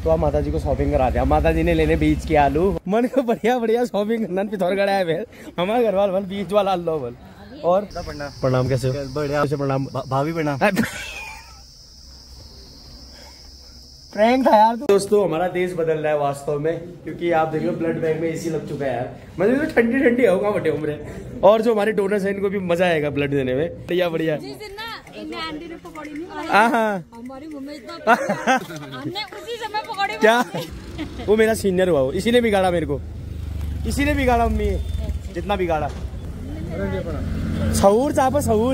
तो आप माता जी को शॉपिंग करा दिया। माता जी ने लेने बीच के आलू मन को बढ़िया बढ़िया शॉपिंग करना पिथौरागढ़ आए हुए हमारे घर वाले बीच वाला आलू बोल। और प्रणाम कैसे बढ़िया से प्रणाम भाभी प्रणाम। प्रैंक था यार। दोस्तों हमारा देश बदल रहा है वास्तव में, क्योंकि आप देखो ब्लड बैंक में एसी लग चुका है यार। मतलब तो ठंडी ठंडी होगा बटे उम्र। और जो हमारे डोनर्स हैं इनको भी मजा आएगा ब्लड देने में। बढ़िया बढ़िया। क्या वो मेरा सीनियर हुआ, वो इसी ने बिगाड़ा मेरे को, इसी ने बिगाड़ा मम्मी जितना बिगाड़ा। सहूर चाप सहूर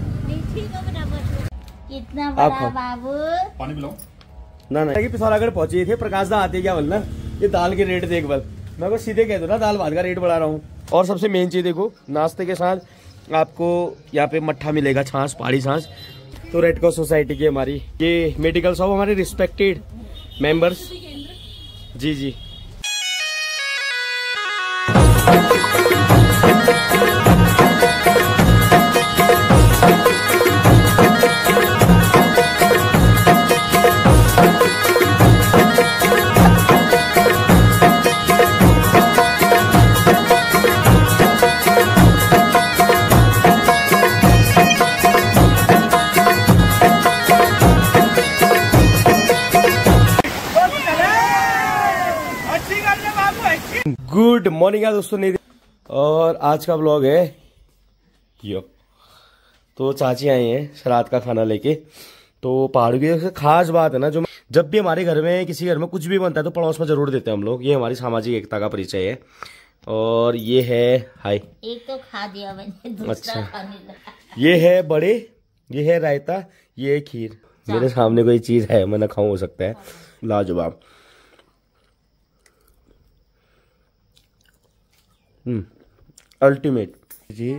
कितना बड़ा बाबू। पानी पिलाओ ना ना। पिथौरागढ़ पहुंचे थे प्रकाश दा आते क्या बोलना ये दाल के रेट देख बल। मैं को सीधे कह दो ना दाल भात का रेट बढ़ा रहा हूँ। और सबसे मेन चीज देखो नाश्ते के साथ आपको यहाँ पे मट्ठा मिलेगा, छाछ पहाड़ी छाछ। तो रेड क्रॉस सोसाइटी की हमारी ये मेडिकल शॉप हमारे रिस्पेक्टेड मेंबर्स। जी जी गुड मॉर्निंग यार दोस्तों। नहीं और आज का ब्लॉग है यो। तो चाची आई हैं श्राद्ध का खाना लेके। तो पहाड़ों की खास बात है ना, जो जब भी हमारे घर में किसी घर में कुछ भी बनता है तो पड़ोस में जरूर देते हैं हम लोग। ये हमारी सामाजिक एकता का परिचय है। और ये है हाय एक तो खा दिया मैंने, दूसरा खाने लगा। ये है बड़े, ये है रायता, ये है खीर। मेरे सामने कोई चीज है मैं ना खाऊं हो सकता है। लाजवाब। अल्टीमेट जी।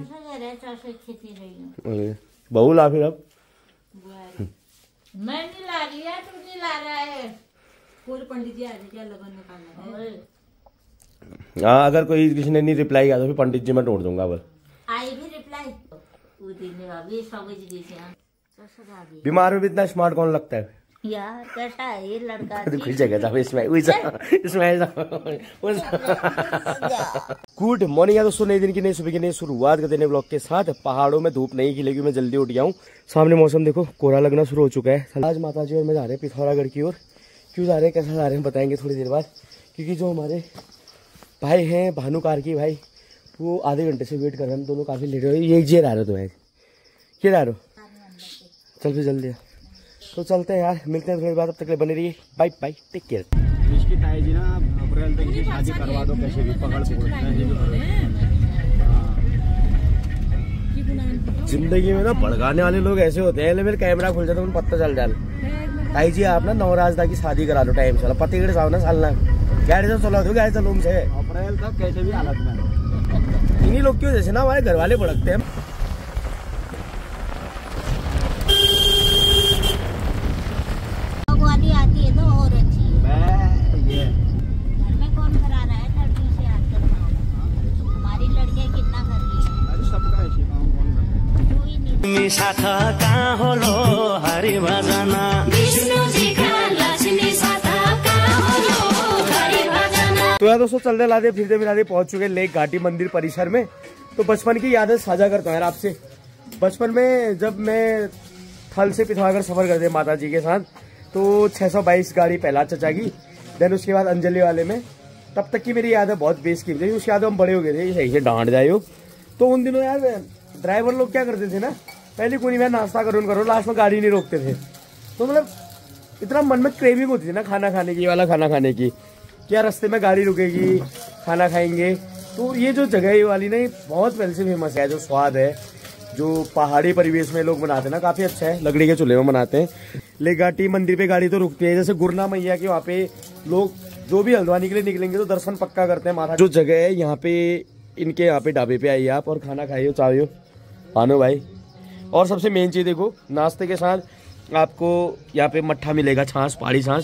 बहू ला फिर अब मैं नहीं ला रही है, तू नहीं ला रहा है। पूरे पंडित जी आ रहे क्या लगन में खाना। हाँ अगर कोई किसी ने नहीं रिप्लाई किया तो फिर पंडित जी मैं तोड़ दूंगा। बस आई भी रिप्लाई बीमार में भी इतना स्मार्ट कौन लगता है यार। कैसा है ये लड़का। गुड मॉर्निंग है दोस्तों। नए दिन की नई सुबह की नई शुरुआत करते हैं ब्लॉग के साथ। पहाड़ों में धूप नहीं खिलेगी, मैं जल्दी उठ गया हूँ। सामने मौसम देखो कोहरा लगना शुरू हो चुका है। आज माता जी और मैं जा रहे हैं पिथौरागढ़ की ओर। क्यों जा रहे हैं कैसा जा रहे हैं बताएंगे थोड़ी देर बाद। क्योंकि जो हमारे भाई हैं भानु कार्की भाई, वो आधे घंटे से वेट कर रहे हैं। दोनों काफी लेट हो गए। ये जे रहा रहे तुम्हें क्या रहा चल फिर जल्दी। तो चलते हैं यार, मिलते हैं थोड़ी बात। अब तक बने रहिए, बाय बाय, टेक केयर। इसकी ताई जी ना अप्रैल तक की शादी करवा दो कैसे भी पकड़ से। जिंदगी में ना भड़काने वाले लोग ऐसे होते हैं। मेरे कैमरा खुल जाता है पता चल जाए। ताई जी आप ना नवराजदा की शादी करा दो टाइम से। पति के साथ ना सालना गाड़ी से चला दो, गाड़ी चलो से अप्रैल तक कैसे भी हालत में। इन्हीं लोग क्यों जैसे ना हमारे घर वाले भड़कते हैं। आती है तो और अच्छी है। घर में कौन करा रहा है लड़कियों से आजकल। हमारी लड़कियां कितना कर रही है। सबका ऐसे तो यार दोस्तों चलते लाते फिरते मिलाते पहुंच चुके लेक घाटी मंदिर परिसर में। तो बचपन की यादें साझा करता हूँ यार आपसे। बचपन में जब मैं थल से पिथौरागढ़ सफर करते माता जी के साथ, तो 622 गाड़ी पहला चचा की, देन उसके बाद अंजलि वाले में। तब तक की मेरी याद है बहुत बेस की थी। उसके बाद हम बड़े हो गए थे, सही से डांट जाए हो। तो उन दिनों यार ड्राइवर लोग क्या करते थे ना, पहले कोई नहीं नाश्ता करो लास्ट में गाड़ी नहीं रोकते थे। तो मतलब इतना मन में क्रेविंग होती थी ना खाना खाने की, वाला खाना खाने की, क्या रास्ते में गाड़ी रुकेगी खाना खाएंगे। तो ये जो जगह ये वाली ना बहुत पहले से फेमस है। जो स्वाद है जो पहाड़ी परिवेश में लोग बनाते हैं ना काफी अच्छा है। लकड़ी के चूल्हे में बनाते हैं। लेक घाटी मंदिर पे गाड़ी तो रुकती है। जैसे गुरना मैया के वहाँ पे लोग जो भी हल्द्वानी के लिए निकलेंगे तो दर्शन पक्का करते हैं। माता जो जगह है यहाँ पे, इनके यहाँ पे ढाबे पे आइए आप और खाना खाइए चाहे आनो भाई। और सबसे मेन चीज देखो नाश्ते के साथ आपको यहाँ पे मट्ठा मिलेगा, छाछ पहाड़ी छाछ।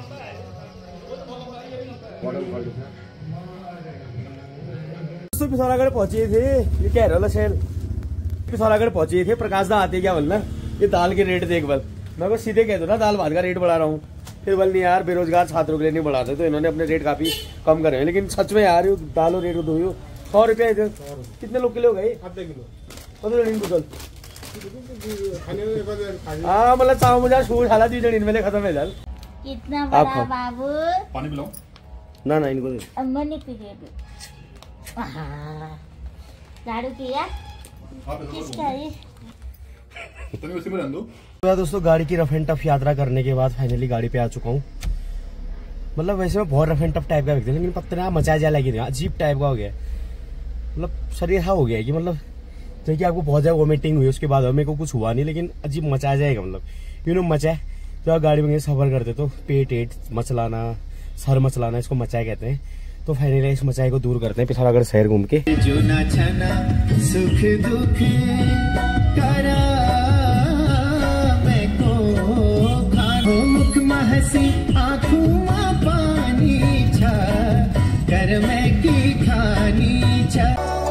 पिथौरागढ़ पहुंचे थे, ये कह रहा शहर पिथौरागढ़ पहुंचे थे। प्रकाश दा आते क्या बोलना ये दाल के रेट देख बल। मैं को सीधे कह दो ना दाल भात का रेट बढ़ा रहा हूँ। फिर बोल नहीं यार बेरोजगार छात्रों के लिए नहीं बढ़ाते, तो इन्होंने अपने रेट काफी कम करे हैं। लेकिन सच में यार दाल और रेट दो 100 रुपया इधर। कितने लोग के लिए हो गए? आधे किलो हाँ मतलब चाहो मुझे शूट हालत दी जड़ी इनमें खत्म है जाल। कितना बड़ा बाबू, पानी पिलाओ ना ना इनको दे। अम्मा ने पी गए। झाड़ू किया किसका है? उसी में रख दो। तो दोस्तों गाड़ी की रफ एंड टफ यात्रा करने के बाद फाइनली गाड़ी पे आ चुका हूँ। मतलब वैसे मैं बहुत रफ एंड टफ टाइप का व्यक्ति, लेकिन पता नहीं मचा जा लगी अजीब टाइप का हो गया। मतलब शरीर हाँ हो गया कि मतलब जैसे कि आपको बहुत ज्यादा वोमिटिंग हुई, उसके बाद मेरे को कुछ हुआ नहीं, लेकिन अजीब मचा जाएगा। मतलब यूँ मचा है तो आप गाड़ी में सफर करते तो पेट मचलाना, सर मचलाना, इसको मचाए कहते हैं। तो फाइनली इस मचाए को दूर करते हैं पिथौरागढ़ शहर घूम के। जो ना छना सुख दुख करा मैं को खानो मुख महसी आँखों में पानी छा कर मैं की खानी छा।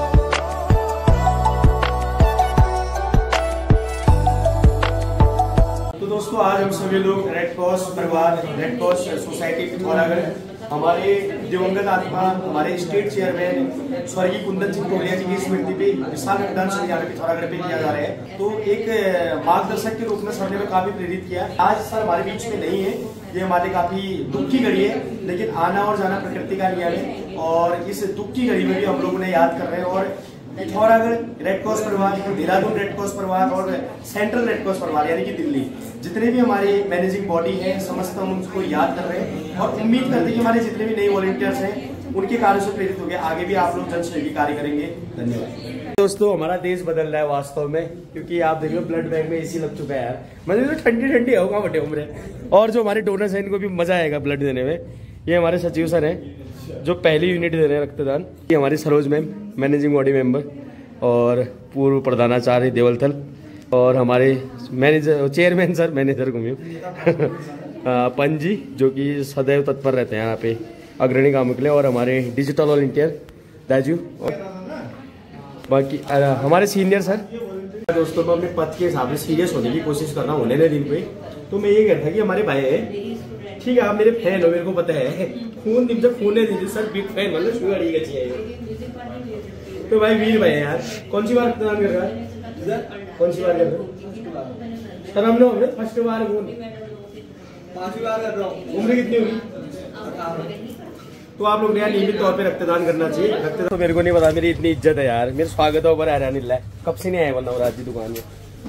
तो दोस्तों आज हम सभी लोग रेड क्रॉस परिवार, रेड क्रॉस सोसाइटी पिथौरागढ़, हमारे दिवंगत आत्मा हमारे स्टेट चेयरमैन स्वर्गीय कुंदन सिंह टोलिया जी की स्मृति पे विशाल रक्तदान शिविर यहाँ पे पिथौरागढ़ पे किया जा रहा है। तो एक मार्गदर्शक के रूप में सर ने हमें काफी प्रेरित किया। आज सर हमारे बीच में नहीं है, ये हमारे काफी दुख की घड़ी है, लेकिन आना और जाना प्रकृति का नियम है। और इस दुख की घड़ी में भी हम लोग उन्हें याद कर रहे हैं। और पिथौरागढ़ रेड क्रॉस परिवार, देहरादून रेड क्रॉस परिवार और सेंट्रल रेड क्रॉस परिवार यानी कि दिल्ली, जितने भी हमारे मैनेजिंग बॉडी है समस्त हम उनको याद कर रहे हैं। और उम्मीद करते हैं कि हमारे जितने भी नए वॉलंटियर्स हैं उनके कार्य से प्रेरित होकर आगे भी आप लोग जन सहयोगी कार्य करेंगे। धन्यवाद। दोस्तों हमारा देश बदल रहा है वास्तव में, क्योंकि आप देखो ब्लड बैंक में एसी लग चुका है यार। मतलब तो ठंडी ठंडी होगा बटे उम्र। और जो हमारे डोनर्स हैं इनको भी मजा आएगा ब्लड देने में। ये हमारे सचिव सर हैं जो पहली यूनिट दे रहे हैं रक्तदान। ये हमारी Saroj ma'am managing body member और पूर्व प्रधानाचार्य देवलथल, और हमारे मैनेजर चेयरमैन सर मैनेजर घूमियो पंजी जो कि सदैव तत्पर रहते हैं यहाँ पे अग्रणी कामों के लिए, और हमारे डिजिटल वॉलंटियर दाजू, और बाकी हमारे सीनियर सर। दोस्तों मैं अपने पद के हिसाब से सीरियस होने की कोशिश कर रहा हूँ होने दिन पे। तो मैं ये कहता कि हमारे भाई है, ठीक है आप मेरे फैन हो, मेरे को पता है, खून दिन से खून है दीजिए सर, बिग फैन मतलब शुगर ही चाहिए। तो भाई वीर भाई यार कौन सी बार रक्तदान कर रहा है? कौन सी बार कर रहा है सर? हमने फर्स्ट बार खून 5वीं बार कर रहा हूँ। उम्र कितनी होगी? तो आप लोग ने यार नियमित तौर पे रक्तदान करना चाहिए। रक्तदान तो मेरे को नहीं पता, मेरी इतनी इज्जत है यार, मेरे स्वागत है ऊपर हैरानी ला। कब से नहीं आया बंदा रात की दुकान में।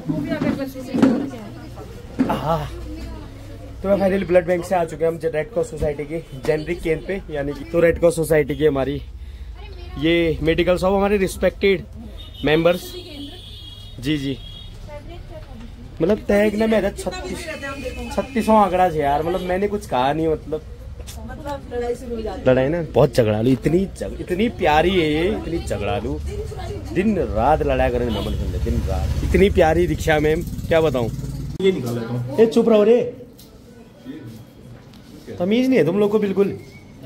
हाँ तो मैं फाइनली ब्लड बैंक से आ चुके हैं हम रेड क्रॉस सोसाइटी के जेनरिक केंद्र पे, यानी कि तो रेड क्रॉस सोसाइटी की हमारी ये मेडिकल शॉप, हमारे रिस्पेक्टेड मेंबर्स। जी जी मतलब तय में 3600 आंकड़ा है यार। मतलब मैंने कुछ कहा नहीं, मतलब लड़ाई ना बहुत झगड़ालू, इतनी प्यारी है ये, इतनी झगड़ालू, दिन रात लड़ाई करने में मन, दिन रात इतनी प्यारी दीक्षा मैम, क्या बताऊं। ये निकाल लेता हूं। ए चुप रहो रे, तमीज नहीं है तुम लोग को बिल्कुल।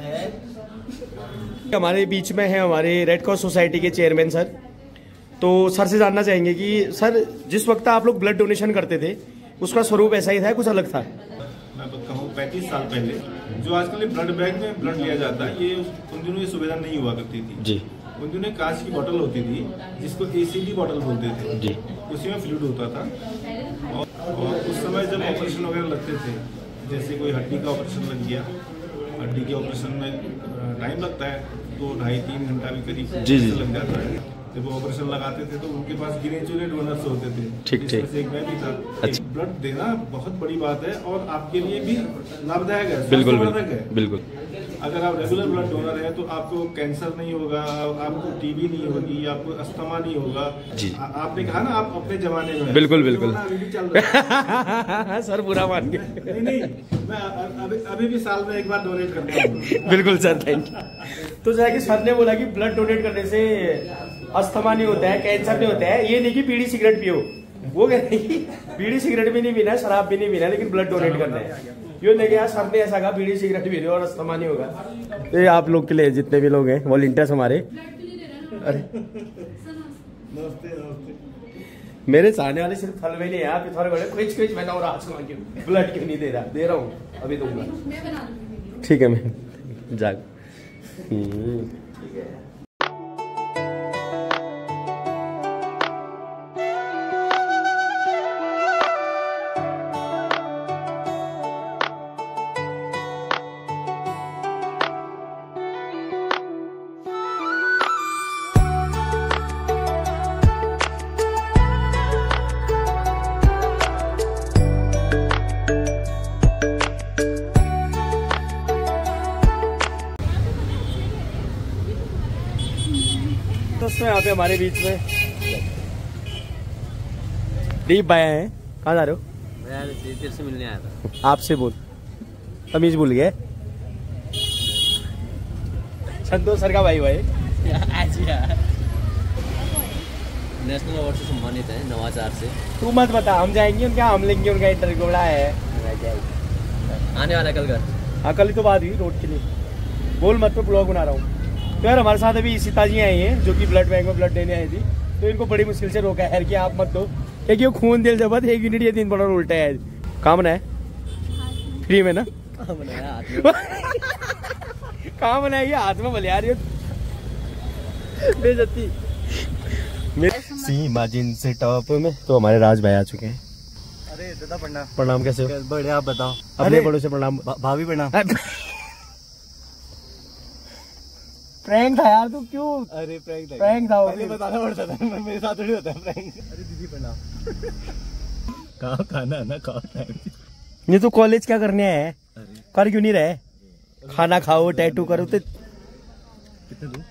हमारे बीच में है हमारे रेड क्रॉस सोसाइटी के चेयरमैन सर। तो सर से जानना चाहेंगे कि सर जिस वक्त आप लोग ब्लड डोनेशन करते थे उसका स्वरूप ऐसा ही था, कुछ अलग था? मैं कहूँ 35 साल पहले जो आजकल ब्लड बैंक में ब्लड लिया जाता है, ये उन दिनों ये सुविधा नहीं हुआ करती थी जी। उन दिनों कांच की बोतल होती थी जिसको ACD बोतल बोलते थे जी, उसी में फ्लूइड होता था। और उस समय जब ऑपरेशन वगैरह लगते थे, जैसे कोई हड्डी का ऑपरेशन लग गया, हड्डी के ऑपरेशन में टाइम लगता है, 2-2.5-3 घंटा भी करीब जी जी लग जाता है। जब वो ऑपरेशन लगाते थे तो उनके पास गिने चुने डोनर्स होते थे, ठीक ठीक, एक मैं भी था। अच्छा। ब्लड देना बहुत बड़ी बात है और आपके लिए भी लाभदायक है, बिल्कुल स्वास्थ्यवर्धक है। बिल्कुल। अगर आप रेगुलर ब्लड डोनर है तो आपको कैंसर नहीं होगा, आपको टीबी नहीं होगी, आपको अस्थमा नहीं होगा जी। आपने कहा ना आप अपने जमाने में, बिल्कुल बिल्कुल अभी भी चल रहा है। सर बुरा मान के नहीं मैं अभी भी साल में एक बार डोनेट करता हूँ। बिल्कुल सर, थैंक यू। तो जैसा कि सर ने बोला कि ब्लड डोनेट करने से अस्थमा नहीं होता है, कैंसर नहीं होता है, ये नहीं कि बीड़ी सिगरेट पियो, वो कह रहे कि बीड़ी सिगरेट भी नहीं पीना, शराब भी नहीं पीना, लेकिन ब्लड डोनेट करना है। ये नहीं कि सर ने ऐसा कहा बीड़ी सिगरेट पी और अस्थमा नहीं होगा। ये आप लोग के लिए जितने भी लोग हैं वॉलंटियर्स हमारे। अरे मेरे चाहने वाले सिर्फ थल में नहीं है, पिथौरागढ़ कुछ मैं और आज ब्लड क्यों नहीं दे रहा, दे रहा हूँ अभी दूंगा। ठीक है मैं जाग। ठीक है। दोस्तों यहाँ पे हमारे बीच में दीप भाई हैं। कहाँ जा रहे हो? मैं यार तेरे से मिलने आया था। आपसे बोल, तमीज भूल गए। संतोष सर का भाई नेशनल अवार्ड से सम्मानित है नवाचार से। तू मत बता, हम जाएंगे उनका, हम लेंगे उनका इंटरव्यू है। आने वाला कल घर। हाँ कल ही तो बात हुई रोड के लिए। बोल मत, तो ब्लॉग बना रहा हूँ। तो यार हमारे साथ अभी सीता जी आई हैं जो कि ब्लड बैंक में ब्लड देने आई थी। तो इनको बड़ी मुश्किल से रोका है कि आप मत दो, क्योंकि वो खून दिल जब 1 यूनिट या 3 बड़ा उल्टा है। कहाँ बना है? फ्री में ना? कहाँ बनाएगी? हाथ में भले आ रही हो बेइज्जती। सीमा जिनसे टॉप में तो हमारे राज भाई आ चुके हैं। अरे दादा प्रणाम। प्रणाम। कैसे हो? बढ़िया, आप बताओ। अपने बड़ों से प्रणाम। भाभी प्रणाम। प्रैंक था यार, तू क्यों? अरे प्रैंक था, पहले बताना पड़ता था, मेरे साथ थोड़ी होता है प्रैंक। अरे दीदी प्रणाम। कहाँ खाना ना खाओ। ये तो कॉलेज क्या करने है? कर क्यों नहीं रहे? खाना खाओ, टैटू करो। तो कितने दूं?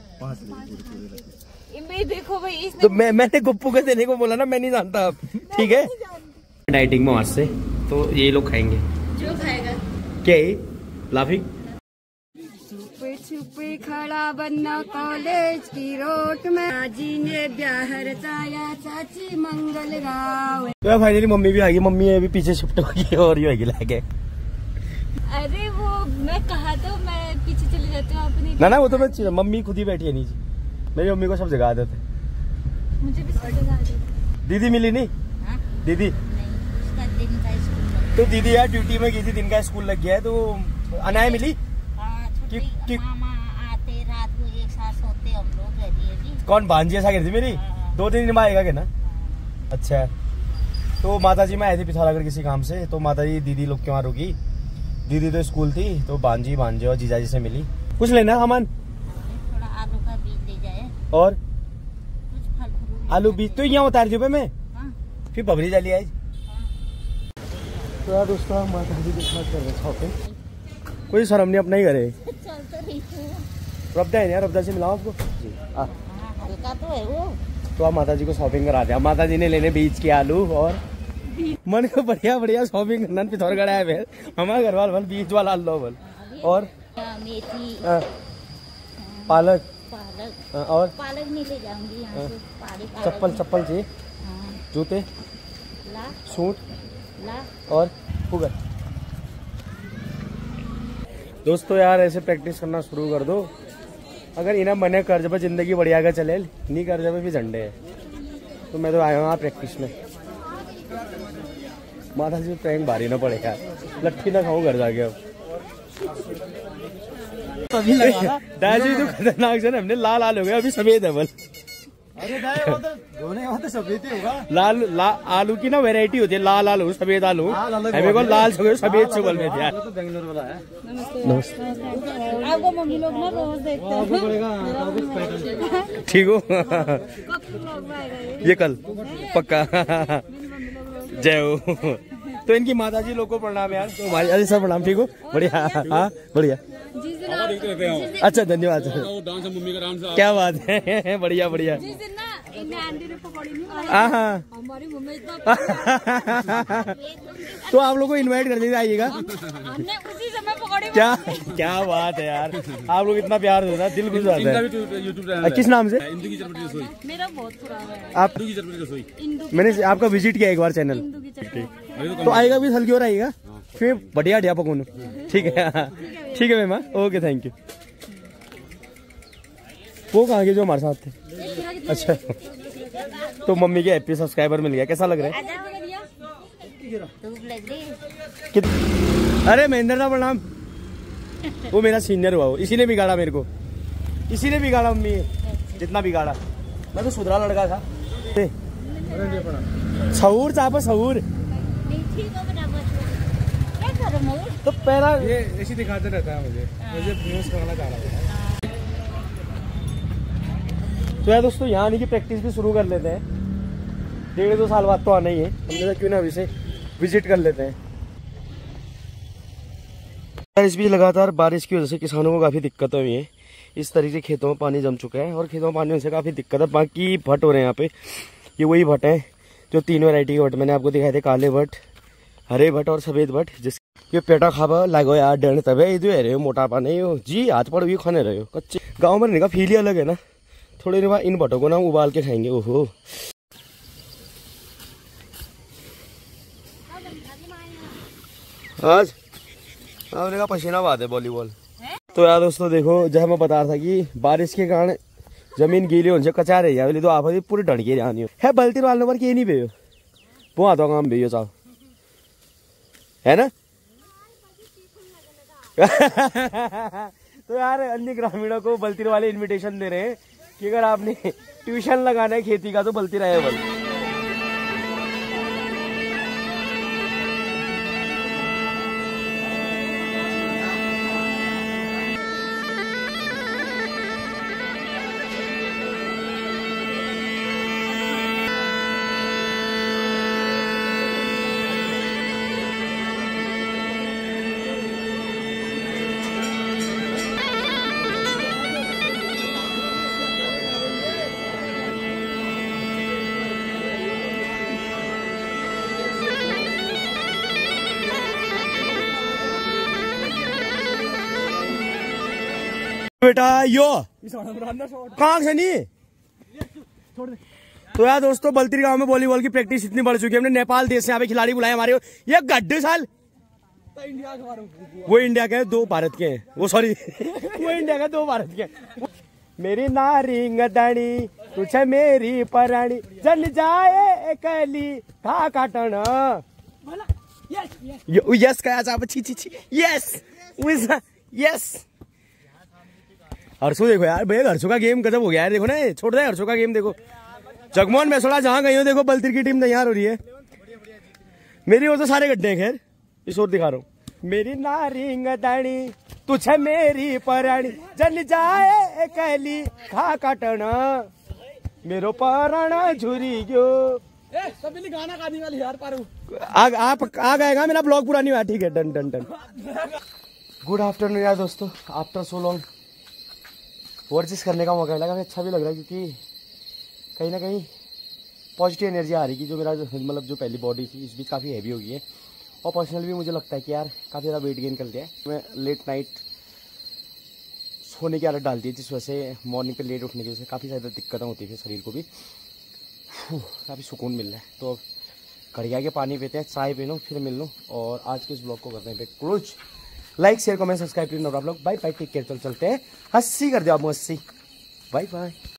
5 देखो भाई, इसने तो मैंने गुप्पू को देने को बोला ना, मैं नहीं जानता अब। ठीक है, डाइटिंग में आज से तो ये लोग खाएंगे। जो खाएगा क्या है? लाफिंग। छुपे छुपे खड़ा बनना कॉलेज की रोड में, जी ने ब्याह रचाया चाची मंगल गाँव। तो फाइनली मम्मी भी आ गई। मम्मी अभी पीछे शिफ्ट हो गई और ये लाके। अरे वो मैं कहा तो मैं पीछे चली जाती हूँ अपनी। ना वो तो मैं, मम्मी खुद ही बैठी है नीचे। मेरी मम्मी को सब जगा देते। मुझे भी सब जगह देते। दीदी मिली नहीं? हाँ? दीदी नहीं, उसका दिन का स्कूल। तो दीदी यार ड्यूटी में गई थी, दिन का स्कूल लग गया है। तो अनाया मिली? हाँ, छुट्टी मामा आते रात को एक साथ सोते हम लोग। जी कौन? भांजी ऐसा कहती थी मेरी। 2-3 दिन में आएगा क्या ना? अच्छा। तो माता जी में आए थे पिथौरागढ़ किसी काम से। तो माता जी दीदी लोग के वहाँ रुकी। दीदी तो स्कूल थी, तो भांजे और जीजाजी से मिली। कुछ लेना सामान? थोड़ा आलू का बीज ले जाए और कुछ फल फ्रूट। आलू बीज तो यहाँ उतार दो पे मैं। हाँ। फिर बबरी डाली आज। तो यार दोस्तों माता जी के साथ कर रहे शॉपिंग। कोई शर्म नहीं, अपना ही करे। चल तो रही हूँ। रब्दा है यार, रब्दा से मिलाओ आपको। हाँ, हल्का तो है वो। तो आप माता जी को शॉपिंग करा दिया। माता जी ने लेने बीज के आलू और मन को बढ़िया शॉपिंग करना। पिथौरागढ़ आया फिर हमारा घर वाल बीज वाला लो बल और मेथी, पालक और पालक नहीं ले जाऊंगी यहाँ से। चप्पल चाहिए, हाँ। जूते, ला सूट ला और पुगर। दोस्तों यार ऐसे प्रैक्टिस करना शुरू कर दो। अगर इन्हें मने कर जब जिंदगी बढ़िया का चले, नहीं कर जब भी झंडे है। तो मैं तो आया हूँ प्रैक्टिस में। माता जी प्रैंक भारी ना पड़ेगा, लट्ठी ना खाऊं घर जाके। अब दादी तो खतरनाक से हमने लाल हो गया, अभी सफेद है बल। अरे तो सफेद ही होगा। लाल आलू की ना वैरायटी होती है, लाल आलू सफेद आलू। हमें को लाल सफेद से बोल में दिया। तो बेंगलोर वाला है। नमस्ते। आपको मम्मी लोग ना रोज देखते हैं। ठीक हो? कब व्लॉग आएगा ये? ये कल पक्का। जय हो। तो इनकी माता जी लोग को प्रणाम यार। तो हमारी अरे सर प्रणाम। ठीक हो? बढ़िया। हाँ बढ़िया। अच्छा धन्यवाद। क्या बात है, बढ़िया। जिस दिन ना इन्हें आंटी ने पकौड़ी नहीं बनाई, हाँ हमारी मम्मी इतना तो आप लोग को इनवाइट कर दीजिए, आइएगा। हमने उसी समय पकौड़ी क्या बात है यार, आप लोग इतना प्यार देते हैं, दिल खुश जाता है। किस नाम से? मेरा बहुत पुराना है। आप मैंने आपका विजिट किया एक बार चैनल, तो आएगा भी हल्की और आएगा फिर बढ़िया ढिया पकौन। ठीक है मैम। Okay thank you. वो कहाँ के जो हमारे साथ थे? अच्छा तो मम्मी के हैप्पी सब्सक्राइबर मिल गया। कैसा लग रहा है? धूप लग रही है। अरे महेंद्र दा प्रणाम। वो मेरा सीनियर हुआ, इसी ने बिगाड़ा मेरे को, इसी ने बिगाड़ा मम्मी, जितना बिगाड़ा। मैं तो सुधरा लड़का था। सहूर चापा सहूर तो पहला ये ऐसी दिखाते रहता है मुझे व्यूज करना चाह रहा था। तो यार दोस्तों यहाँ आने की प्रैक्टिस भी शुरू कर लेते हैं। 1.5-2 साल बाद तो आना ही है, हमने तो क्यों ना अभी से विजिट कर लेते हैं। इस बीच लगातार बारिश की वजह से किसानों को काफ़ी दिक्कत हुई है। इस तरीके से खेतों में पानी जम चुका है और खेतों में पानी होने से काफ़ी दिक्कत है। बाकी भट्ट हो रहे हैं यहाँ पे, ये वही भट्ट हैं जो 3 वैरायटी के भट्ट मैंने आपको दिखाए थे, काले भट्ट, हरे भट्ट और सफ़ेद भट्ट। जिसके पेटा खाबा लागो यार डर तब है मोटापा नहीं हो जी, हाथ पड़ भी खाने रहे हो कच्चे। गाँव में रहने का फील ही अलग है ना। थोड़ी देर बाद इन भट्टों को ना उबाल के खाएंगे। ओहो आज आपने कहा पसीना बात है वॉलीबॉल। तो यार दोस्तों देखो, जब मैं बता रहा था कि बारिश के कारण जमीन गीली होने से कचा रही है, तो आप पूरी ढड़के जानी है। बल्ती वालों पर के नहीं भेजो, वो आता काम भेजो साहब, है ना। तो यार अन्य ग्रामीणों को बल्ती वाले इनविटेशन दे रहे हैं कि अगर आपने ट्यूशन लगाना है खेती का तो बल्ती रहे बल। बेटा यो कहाँ से नहीं। तो यार दोस्तों बल्ती गांव में वॉलीबॉल की प्रैक्टिस इतनी बढ़ चुकी है, हमने नेपाल देश से यहाँ पे खिलाड़ी बुलाए हमारे। ये गड्ढे साल वो इंडिया के 2 भारत के हैं, वो सॉरी वो इंडिया के 2 भारत के हैं। मेरी नारी गदानी तुझे मेरी परानी जन जाए कली था काटना यस कहा जा यस यस। हर्षो देखो यार भैया, हर्षो का गेम गजब हो गया है। देखो ना, छोड़ दे हर्षो का गेम। देखो जगमोहन मैसोड़ा जहाँ गई हो, देखो बल्ती की टीम तैयार हो रही है। मेरी ओर तो सारे गड्ढे हैं, खैर इस ओर दिखा रहा हूँ। मेरी नारी गदानी तुझे मेरी परानी जन जाए कली खा काटना मेरो पराना झुरी गयो। सभी गाना गाने वाली यार पारू आप आ गएगा, मेरा ब्लॉग पूरा नहीं हुआ। ठीक है, done done done. Good afternoon यार दोस्तों, आफ्टर सो लॉन्ग वर्जिश करने का मौका लगा। अच्छा भी लग रहा है क्योंकि कहीं ना कहीं पॉजिटिव एनर्जी आ रही है कि जो मेरा मतलब जो पहली बॉडी थी इस बीच काफ़ी हैवी हो गई है। और पर्सनली भी मुझे लगता है कि यार काफ़ी ज़्यादा वेट गेन कर लिया है। मैं लेट नाइट सोने की आदत डालती है, जिस वजह से मॉर्निंग पे लेट उठने की वजह से काफ़ी ज़्यादा दिक्कतें होती है, शरीर को भी काफ़ी सुकून मिल रहा है। तो अब घड़िया के पानी पीते हैं, चाय पी लो, फिर मिल लो और आज के इस ब्लॉग को करते हैं close. Like share comment subscribe करिए। आप लोग बाय बाय, टेक केयर। चलते हैं, 80 कर दो आप, 80। Bye bye.